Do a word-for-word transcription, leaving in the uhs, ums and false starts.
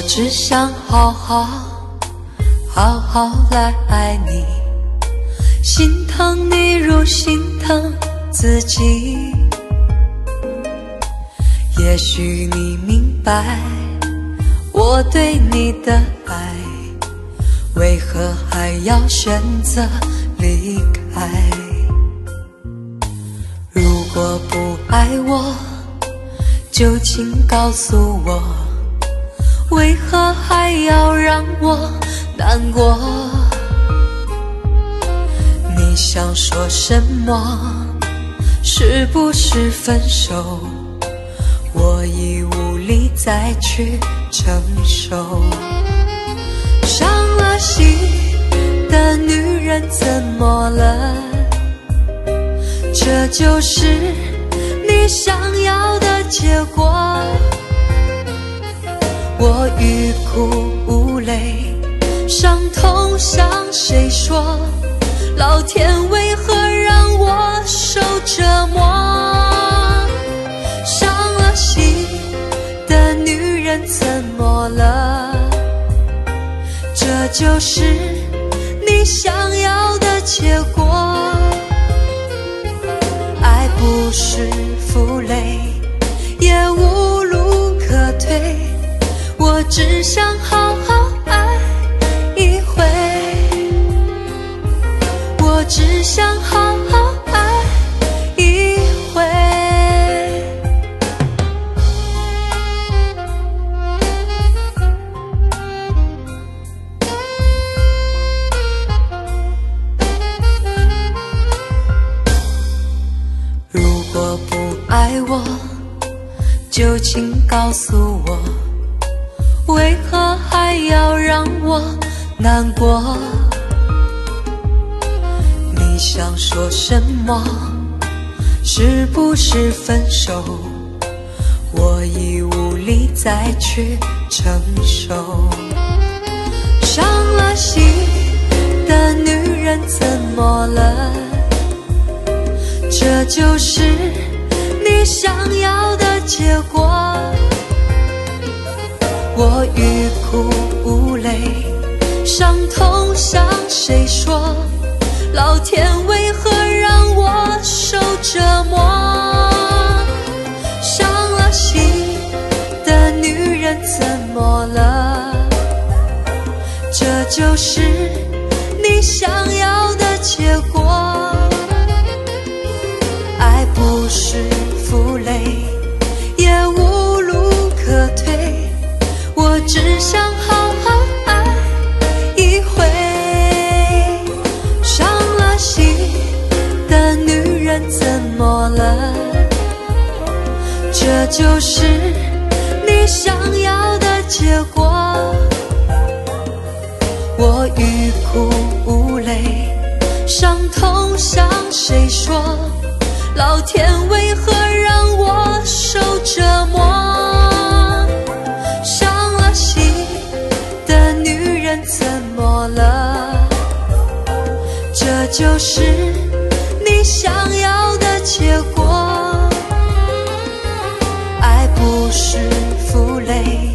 只想好好好好来爱你，心疼你如心疼自己。也许你明白我对你的爱，为何还要选择离开？如果不爱我，就请告诉我，为何还要让我难过？你想说什么？是不是分手？我已无力再去承受。伤了心的女人怎么了？这就是你想要的结果。我欲哭无泪，伤痛向谁说？老天为何让我受折磨？伤了心的女人怎么了？这就是你想要的结果。爱不是负累，也无路可退，我只想好好爱一回，我只想好好爱一回。如果不爱我，就请告诉我，为何还要让我难过？你想说什么？是不是分手？我已无力再去承受。伤了心的女人怎么了？这就是你想要的结果。我欲哭无泪，伤痛向谁说？老天为何让我受折磨？伤了心的女人怎么了？这就是你想要的结果。爱不是负累，也无路可退，我只想好好爱一回。伤了心的女人怎么了？这就是你想要的结果。我欲哭无泪，伤痛向谁说？老天为何让我受折磨？伤了心的女人怎么了？这就是你想要的结果。爱不是负累，